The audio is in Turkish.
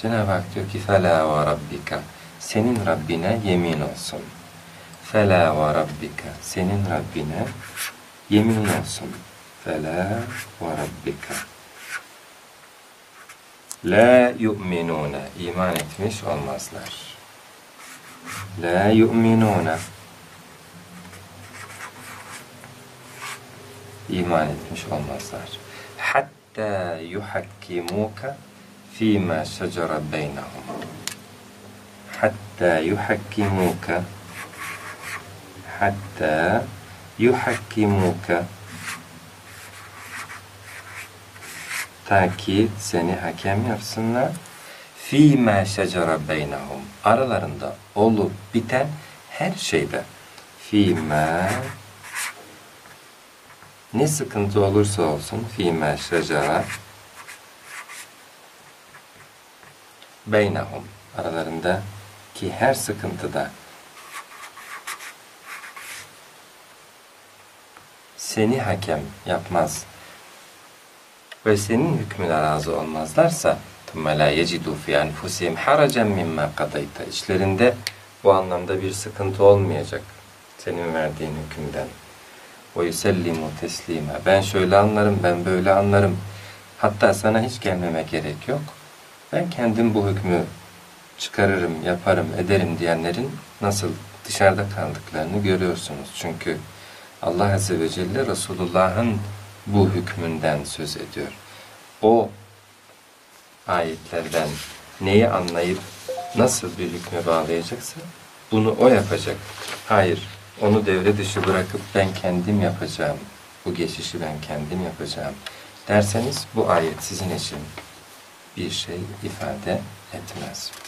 Cenab-ı Hak diyor ki فَلَا وَرَبِّكَ senin Rabbine yemin olsun. فَلَا وَرَبِّكَ senin Rabbine yemin olsun. فَلَا وَرَبِّكَ لَا يُؤْمِنُونَ iman etmiş olmazlar. لَا يُؤْمِنُونَ iman etmiş olmazlar. Hatta yuhakkimuka fîmâ şecere beynehum. Hatta yuhakkimuka ta ki seni hakem yapsınlar. Fîmâ şecere beynehum. Aralarında olup biten her şeyde. Fîmâ ne sıkıntı olursa olsun fîmâ şecere beynehum. Aralarında ki her sıkıntıda seni hakem yapmaz ve senin hükmüne razı olmazlarsa ثُمَّ لَا يَجِدُوا فِي أَنْفُسِهِمْ حَرَجًا مِمَّا قَضَيْتَ İçlerinde bu anlamda bir sıkıntı olmayacak senin verdiğin hükümden. وَيُسَلِّمُوا تَسْلِيمًا ben şöyle anlarım, ben böyle anlarım. Hatta sana hiç gelmeme gerek yok. Ben kendim bu hükmü çıkarırım, yaparım, ederim diyenlerin nasıl dışarıda kaldıklarını görüyorsunuz. Çünkü Allah Azze ve Celle Resulullah'ın bu hükmünden söz ediyor. O ayetlerden neyi anlayıp nasıl bir hükme bağlayacaksa bunu o yapacak. Hayır, onu devre dışı bırakıp ben kendim yapacağım, bu geçişi ben kendim yapacağım derseniz bu ayet sizin için bir şey ifade etmez.